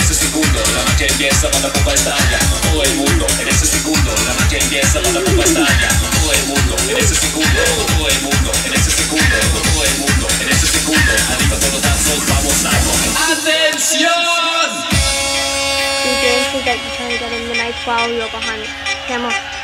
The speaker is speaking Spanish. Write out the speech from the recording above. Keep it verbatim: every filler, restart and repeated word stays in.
ese segundo la magia empieza cuando la bomba estalla. Todo el mundo en ese segundo la magia empieza cuando la bomba estalla. Todo el mundo en ese segundo, todo el mundo en ese segundo, todo el mundo en ese segundo. Arriba todos danzos, vamos a ¡atención! D J 是在以上一个的 Midnight Flow 有個限，聽冇？